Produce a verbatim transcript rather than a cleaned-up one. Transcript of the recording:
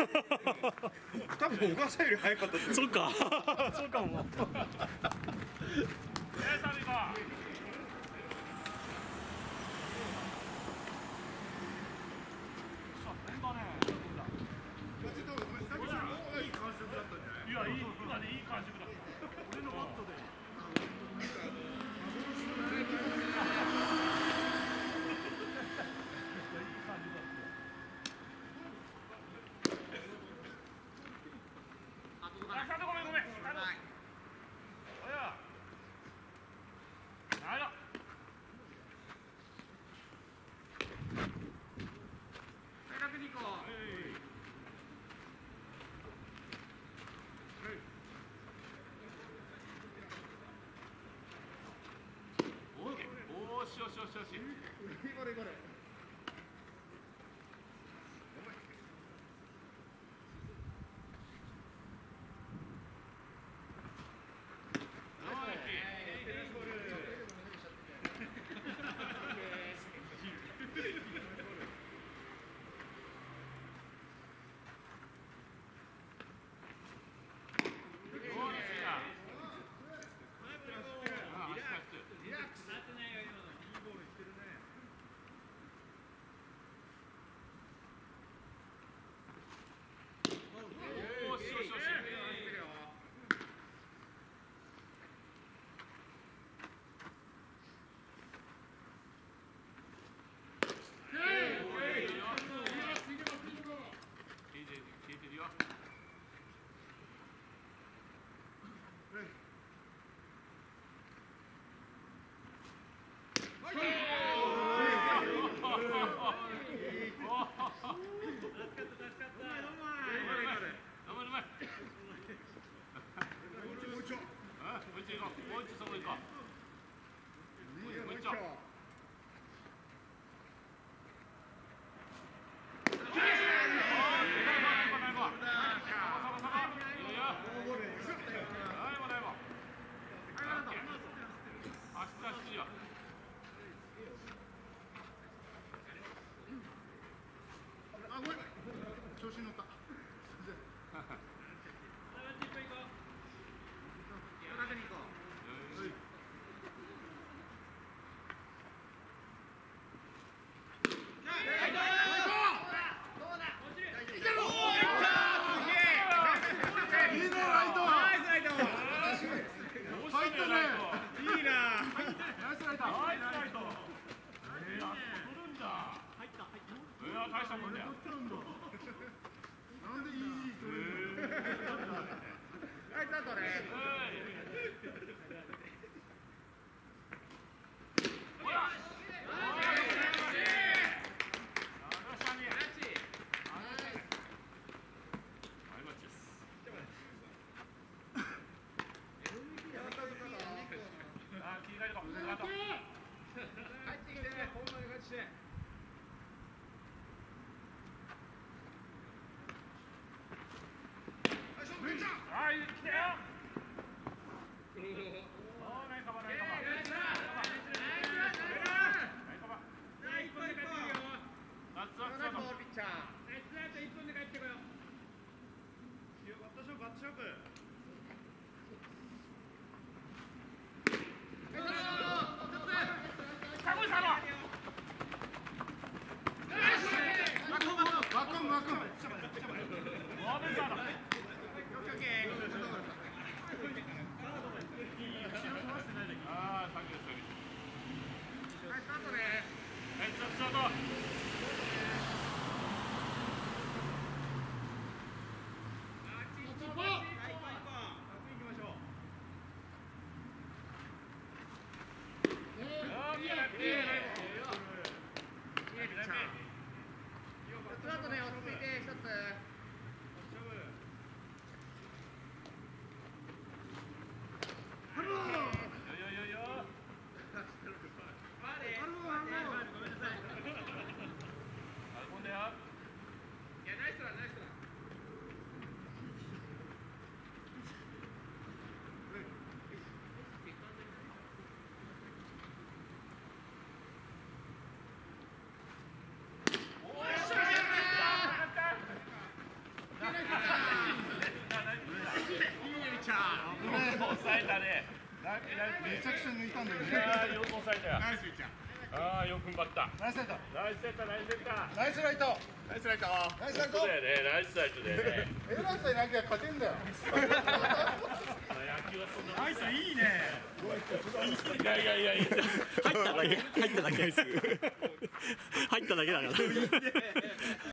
多分小川さんより早かったと思う。 そっかそうかも。 いや、いい、今ね、いい感触だった。俺のバットで。ごめんごめん。おや。なるほど。確認行こう。よしよしよしよし。これこれ。調子に乗った。大したもんだよ。なんでいいそれ。はい、スタートね。ほら。はい、来てよ。おお、ナイスカバー、ナイスカバー。ナイスカバー。ナイスカバー。一本で帰ってくるよ。ナッツアッツアッツ。ピッチャー。ナイスアッツ一本で帰ってこよう。バット勝負、バット勝負。かっこいいサード。ワコンワコンワコンワコン。ワーベンサード。ああ、サンキュー、サンキュー。はい、スタートね。はい、スタート。スタートね、落ち着いて、一つ。ごめんなさい。 抑えたね。 めちゃくちゃ抜いたんだよね。 いやーよく抑えたよ。 ナイスピッチャー。 ああよく踏ん張った。 ナイスライト。 ナイスセッターナイスセッター。 ナイスライト。 ナイスライト。 ナイスライト。 そうだよね。ナイスライトだよね。 エラーさえなきゃ勝てんだよ。 野球はそんな。ナイスいいね。いやいやいやいや。 入っただけ入っただけです入っただけだから